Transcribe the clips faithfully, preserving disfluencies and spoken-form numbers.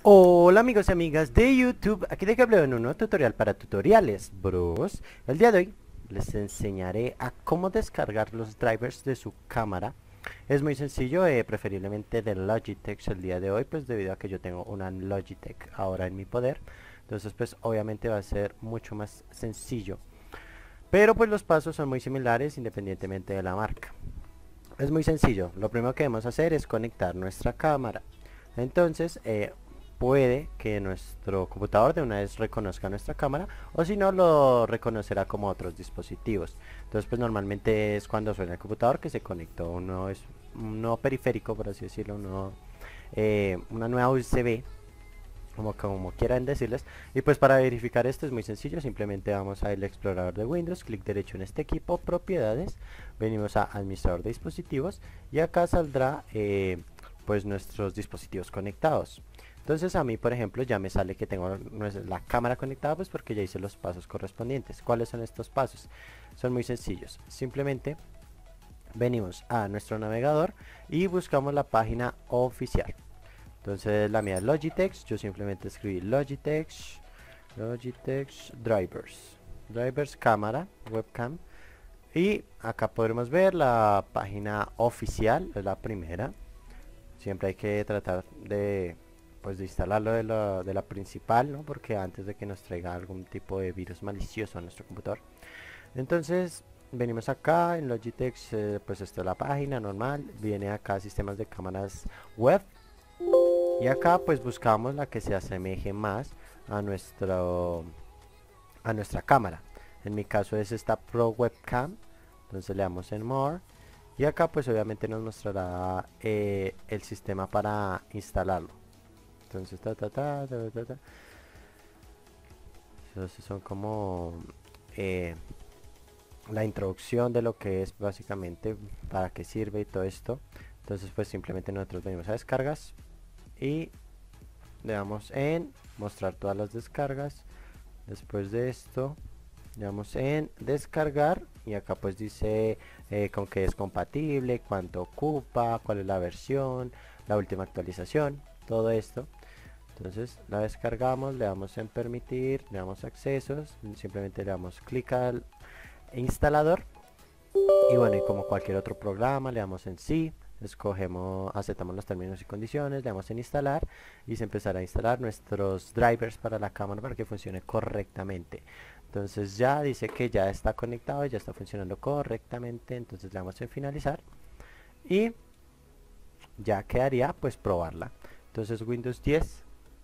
Hola amigos y amigas de YouTube, aquí de Gableo en un nuevo tutorial para tutoriales bros. El día de hoy les enseñaré a cómo descargar los drivers de su cámara. Es muy sencillo, eh, preferiblemente de Logitech el día de hoy, pues debido a que yo tengo una Logitech ahora en mi poder. Entonces pues obviamente va a ser mucho más sencillo, pero pues los pasos son muy similares independientemente de la marca. Es muy sencillo, lo primero que debemos hacer es conectar nuestra cámara. Entonces eh, puede que nuestro computador de una vez reconozca nuestra cámara, o si no lo reconocerá como otros dispositivos. Entonces pues normalmente es cuando suena el computador que se conectó un nuevo, es, un nuevo periférico, por así decirlo, un nuevo, eh, una nueva U S B, como, como quieran decirles. Y pues para verificar esto es muy sencillo, simplemente vamos al explorador de Windows, clic derecho en este equipo, propiedades, venimos a administrador de dispositivos y acá saldrá eh, pues nuestros dispositivos conectados. Entonces a mí por ejemplo ya me sale que tengo la cámara conectada, pues porque ya hice los pasos correspondientes. ¿Cuáles son estos pasos? Son muy sencillos, simplemente venimos a nuestro navegador y buscamos la página oficial. Entonces la mía es Logitech, yo simplemente escribí Logitech, Logitech Drivers, Drivers cámara, webcam. Y acá podremos ver la página oficial, es la primera. Siempre hay que tratar de, pues, de instalarlo de la, de la principal, ¿no? Porque antes de que nos traiga algún tipo de virus malicioso a nuestro computador. Entonces venimos acá en Logitech, eh, pues esta es la página normal. Viene acá sistemas de cámaras web. Y acá pues buscamos la que se asemeje más a nuestro a nuestra cámara. En mi caso es esta Pro Webcam. Entonces le damos en More. Y acá pues obviamente nos mostrará eh, el sistema para instalarlo. Entonces ta ta ta ta ta, ta. Entonces son como eh, la introducción de lo que es básicamente, para qué sirve y todo esto. Entonces pues simplemente nosotros venimos a descargas y le damos en mostrar todas las descargas. Después de esto le damos en descargar y acá pues dice eh, con qué es compatible, cuánto ocupa, cuál es la versión, la última actualización, todo esto. Entonces la descargamos, le damos en permitir, le damos accesos, simplemente le damos clic al instalador y bueno, y como cualquier otro programa le damos en sí, escogemos, aceptamos los términos y condiciones, le damos en instalar y se empezará a instalar nuestros drivers para la cámara para que funcione correctamente. Entonces ya dice que ya está conectado, ya está funcionando correctamente, entonces le damos en finalizar y ya quedaría pues probarla. Entonces Windows diez,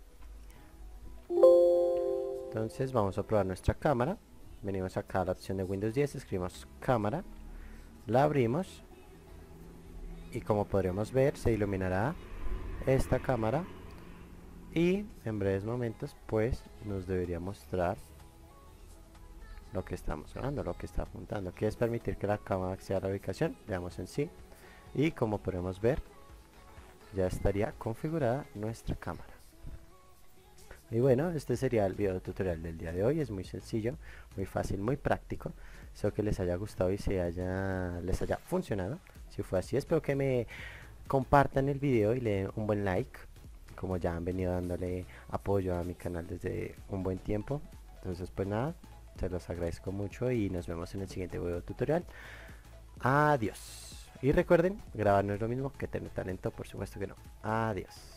entonces vamos a probar nuestra cámara. Venimos acá a la opción de Windows diez, escribimos cámara, la abrimos y como podremos ver se iluminará esta cámara y en breves momentos pues nos debería mostrar lo que estamos grabando, lo que está apuntando. ¿Quieres permitir que la cámara acceda a la ubicación? Le damos en sí y como podemos ver ya estaría configurada nuestra cámara. Y bueno, este sería el video tutorial del día de hoy. Es muy sencillo, muy fácil, muy práctico. Espero que les haya gustado y se haya, les haya funcionado. Si fue así, espero que me compartan el video y le den un buen like, como ya han venido dándole apoyo a mi canal desde un buen tiempo. Entonces pues nada, se los agradezco mucho y nos vemos en el siguiente video tutorial. Adiós. Y recuerden, grabar no es lo mismo que tener talento, por supuesto que no. Adiós.